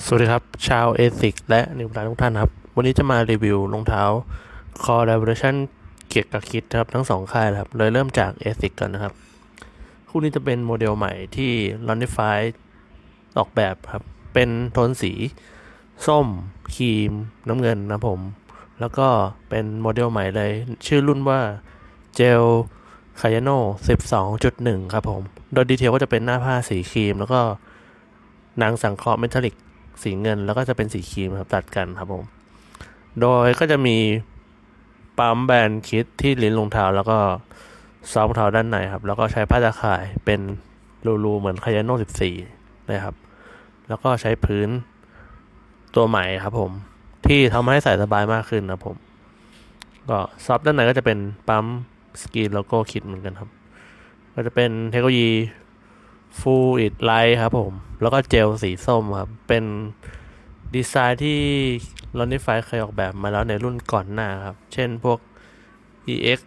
สวัสดีครับชาวเอซิกและนิวบรานทุกท่านครับวันนี้จะมารีวิวรองเท้า Collaboration เกียร์กับคิดครับทั้งสองค่ายครับเลยเริ่มจากเอซิกก่อนนะครับคู่นี้จะเป็นโมเดลใหม่ที่ Runify ออกแบบครับเป็นโทนสีส้มครีมน้ำเงินนะผมแล้วก็เป็นโมเดลใหม่เลยชื่อรุ่นว่า Gel Kayano 12.1 ครับผมโดยดีเทลก็จะเป็นหน้าผ้าสีครีมแล้วก็หนังสังเคราะห์เมทัลลิกสีเงินแล้วก็จะเป็นสีครีมครับตัดกันครับผมโดยก็จะมีปั๊มแบนคิดที่ลิ้นรองเท้าแล้วก็ซอฟรองเท้าด้านในครับแล้วก็ใช้ผ้าตะข่ายเป็นรูเหมือนคายาโน่14นะครับแล้วก็ใช้พื้นตัวใหม่ครับผมที่ทำให้ใส่สบายมากขึ้นนะผมก็ซอฟด้านในก็จะเป็นปั๊มสกรีนโลโก้คิดเหมือนกันครับก็จะเป็นเทคโนโลยีฟูลอิดไลท์ครับผมแล้วก็เจลสีส้มครับเป็นดีไซน์ที่ Runify เคยออกแบบมาแล้วในรุ่นก่อนหน้าครับเช่นพวก EX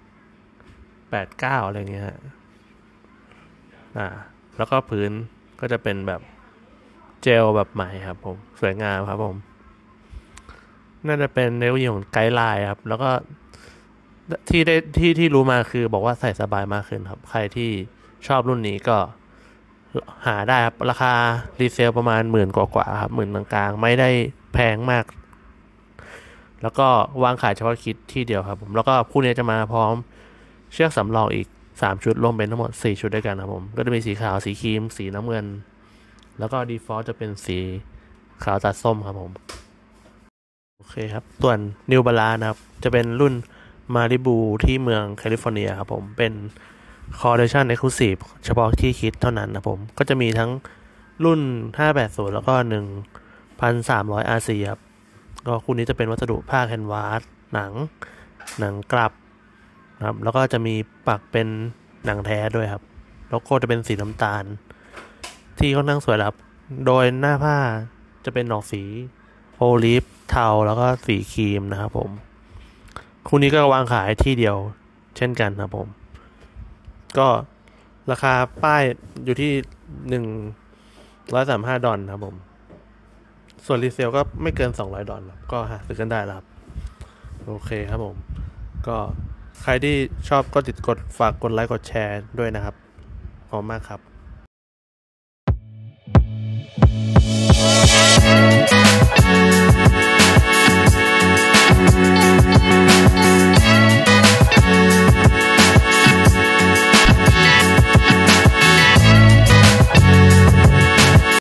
89อะไรเงี้ยฮะอ่าแล้วก็พื้นก็จะเป็นแบบเจลแบบใหม่ครับผมสวยงามครับผมน่าจะเป็นเทคโนโลยีของไกด์ไลน์ครับแล้วก็ที่รู้มาคือบอกว่าใส่สบายมากขึ้นครับใครที่ชอบรุ่นนี้ก็หาได้ครับราคารีเซลประมาณหมื่นกว่าครับหมื่นกลางๆไม่ได้แพงมากแล้วก็วางขายเฉพาะคิดที่เดียวครับผมแล้วก็คู่นี้จะมาพร้อมเชือกสำรองอีก3 ชุดรวมเป็นทั้งหมด4 ชุดด้วยกันครับผมก็จะมีสีขาวสีครีมสีน้ำเงินแล้วก็ดีฟอลต์จะเป็นสีขาวตัดส้มครับผมโอเคครับส่วน New Balance นะครับจะเป็นรุ่นมาริบูที่เมืองแคลิฟอร์เนียครับผมเป็น Collection Exclusive เฉพาะที่คิดเท่านั้นนะผมก็จะมีทั้งรุ่น580แล้วก็1,300 RC ครับก็คู่นี้จะเป็นวัสดุผ้าแคนวาสหนังกลับนะครับแล้วก็จะมีปักเป็นหนังแท้ด้วยครับโลโก้จะเป็นสีน้ำตาลที่ค่อนข้างสวยครับโดยหน้าผ้าจะเป็นดอกสีโอลิฟเทาแล้วก็สีครีมนะครับผมคู่นี้ก็วางขายที่เดียวเช่นกันครับผมก็ราคาป้ายอยู่ที่$135ครับผมส่วนรีเซลก็ไม่เกิน$200ครับก็หาซื้อกันได้แล้วครับโอเคครับผมก็ใครที่ชอบก็ฝากกดไลค์กดแชร์ด้วยนะครับขอบคุณมากครับ